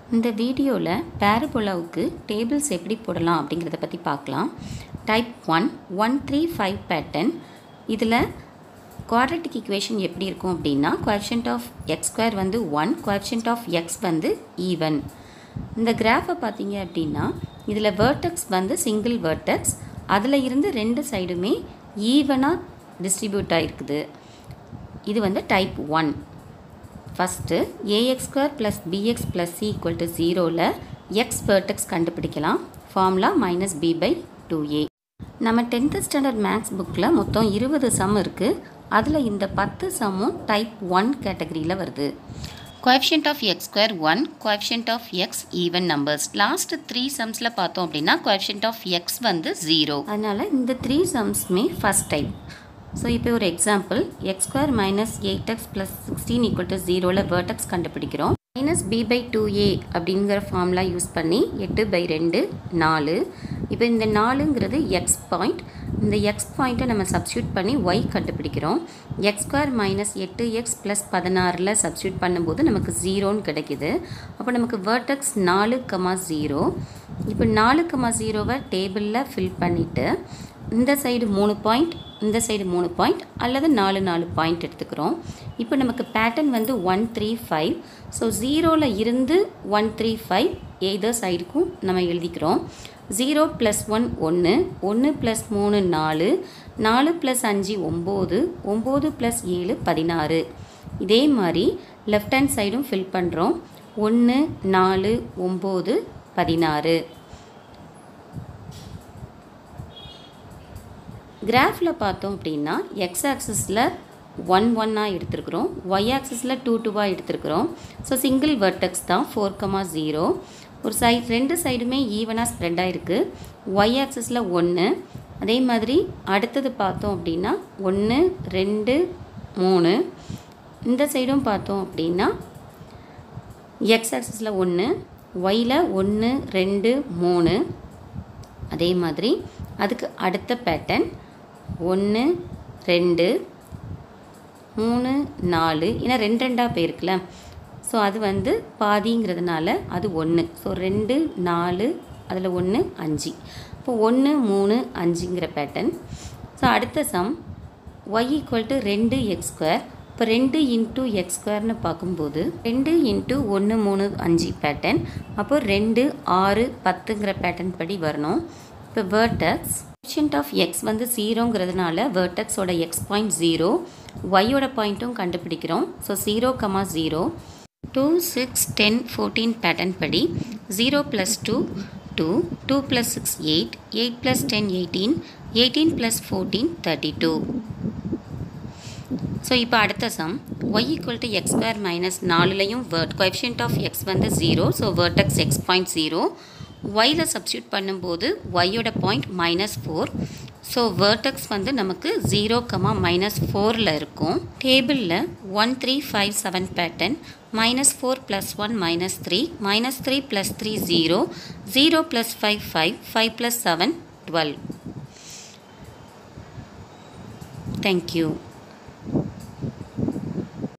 இந்த வீடியோவில் பேரபோலாவுக்கு டேபிள்ஸ் எப்படி போடலாம் அப்படிங்கிறத பற்றி பார்க்கலாம். Type 1 135 pattern. இதில் குவாட்ரட்டிக் ஈக்குவேஷன் எப்படி இருக்கும் அப்படின்னா, கோஎஃபிஷியன்ட் ஆஃப் எக்ஸ் ஸ்கொயர் வந்து 1, கோஎஃபிஷியன்ட் ஆஃப் எக்ஸ் வந்து ஈவன். இந்த கிராஃபை பார்த்தீங்க அப்படின்னா, இதில் வேர்டெக்ஸ் வந்து சிங்கிள் வேர்டெக்ஸ், அதில் இருந்து ரெண்டு சைடுமே ஈவனாக டிஸ்ட்ரிபியூட் ஆகிருக்குது. இது வந்து type 1. First ax square plus bx plus c equal to 0ல் எக்ஸ் வேர்டெக்ஸ் கண்டுபிடிக்கலாம். Formula -b/2a. நம்ம 10th ஸ்டாண்டர்ட் மேக்ஸ் புக்கில் மொத்தம் 20 சம் இருக்குது. அதில் இந்த 10 சம்மும் டைப் 1 கேட்டகரியில் வருது. Coefficient of x square 1, coefficient of x even numbers. Last 3 சம்ஸில் பார்த்தோம் அப்படின்னா கோஎஃபிஷியன்ட் ஆஃப் எக்ஸ் வந்து 0. அதனால் இந்த 3 சம்ஸுமே ஃபஸ்ட் டைப். ஸோ இப்போ ஒரு example, x square minus 8x plus 16 equal to 0ல் வேர்டெக்ஸ் கண்டுபிடிக்கிறோம். -b/2a அப்படிங்கிற ஃபார்முலா யூஸ் பண்ணி 8/2 4. இப்போ இந்த 4ங்கிறது எக்ஸ் பாயிண்ட். இந்த எக்ஸ் பாயிண்ட்டை நம்ம சப்ஸ்டியூட் பண்ணி ஒய் கண்டுபிடிக்கிறோம். X square minus 8x plus 16ல் சப்ஸ்டியூட் பண்ணும்போது நமக்கு 0ன்னு கிடைக்கிது. அப்போ நமக்கு வேர்டெக்ஸ் 4,0. இப்போ 4,0வை டேபிளில் ஃபில் பண்ணிவிட்டு இந்த சைடு 3 பாயிண்ட், இந்த சைடு 3 பாயிண்ட் அல்லது 4 பாயிண்ட் எடுத்துக்கிறோம். இப்போ நமக்கு பேட்டர்ன் வந்து 135. ஸோ 0ல் இருந்து 135 எதர் சைடுக்கும் நம்ம எழுதிக்கிறோம். 0 + 1 1, 1 + 3 4, 4 + 5 9, 9 + 7 16. இதே மாதிரி லெஃப்ட் ஹேண்ட் சைடும் ஃபில் பண்ணுறோம். 1 4 9 16. கிராஃபில் பார்த்தோம் அப்படின்னா எக்ஸ் ஆக்சிஸில் 1 1ஆக எடுத்துருக்குறோம், ஒய் ஆக்சிஸில் 2 2ஆக எடுத்துருக்குறோம். ஸோ சிங்கிள் வெர்டெக்ஸ் தான் 4,0. ஒரு ரெண்டு சைடுமே ஈவனாக ஸ்ப்ரெட் ஆகிருக்கு. ஒய் ஆக்சிஸில் 1. அதே மாதிரி அடுத்தது பார்த்தோம் அப்படின்னா 1 2 3. இந்த சைடும் பார்த்தோம் அப்படின்னா எக்ஸ் ஆக்சிஸில் 1, ஒயில் 1 2 3. அதே மாதிரி அதுக்கு அடுத்த பேட்டர்ன் 1 2 3 4. ஏன்னா 2 2ஆக போயிருக்குல்ல, ஸோ அது வந்து பாதிங்கிறதுனால அது 1. ஸோ 2 4 அதில் 1 5. இப்போ 1 3 5ங்கிற பேட்டர்ன். ஸோ அடுத்த sum y equal to 2x². இப்போ 2 × x² பார்க்கும்போது 2 × 1 3 5 பேட்டர்ன். அப்போ 2 6 10ங்கிற பேட்டர்ன் படி வரணும். இப்போ வேர்டெக்ஸ் கோஎஃபிஷியன்ட் ஆஃப் எக்ஸ் வந்து 0ங்கிறதுனால வேர்டெக்ஸோட எக்ஸ் பாயிண்ட் 0, ஒய்யோட பாயிண்ட்டும் கண்டுபிடிக்கிறோம். ஸோ 0, 0. 2 6 10 14 பேட்டர்ன் படி 0 + 2 2, 2 + 6 8, 8 + 10 18, 18 + 14 32. ஸோ இப்போ அடுத்த sum y equal to x² minus 4லையும் கோஎஃபிஷியன்ட் ஆஃப் எக்ஸ் வந்து 0. So vertex x point 0. ஒயில் சப்ஸ்டியூட் பண்ணும்போது ஒய்யோட பாயிண்ட் -4. ஸோ வேர்டெக்ஸ் வந்து நமக்கு 0, -4ல் இருக்கும். டேபிளில் 1357 பேட்டர்ன். -4 + 1 -3, -3 + 3 0, 0 + 5 5, 5 + 7 12. Thank you.